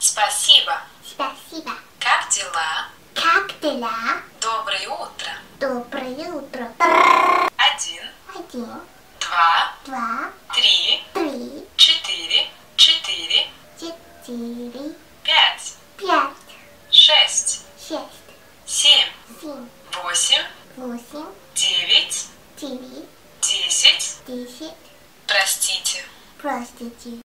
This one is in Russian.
Спасибо. Спасибо. Как дела? Как дела? Доброе утро. Доброе утро. 1, 1, 2, 2, 3, 3, 4, 4, 4, 5, 5, 6, 6, 7, 7, 8, 8, 9, 9, 10. 10. Простите. Простите.